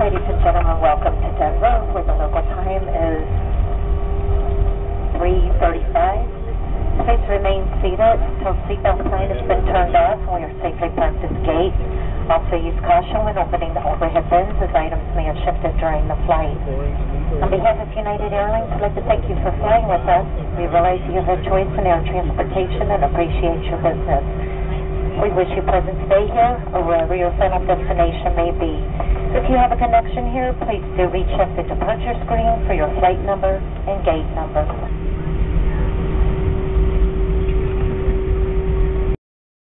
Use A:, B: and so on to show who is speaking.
A: Ladies and gentlemen, welcome to Denver, where the local time is 3:35. Please remain seated until seatbelt sign has been turned off and we are safely parked at the gate. Also use caution when opening the overhead bins as items may have shifted during the flight. On behalf of United Airlines, I'd like to thank you for flying with us. We realize you have a choice in air transportation and appreciate your business. We wish you a pleasant stay here or wherever your final destination may be. If you have a connection here, please do reach at the departure screen for your flight number and gate number.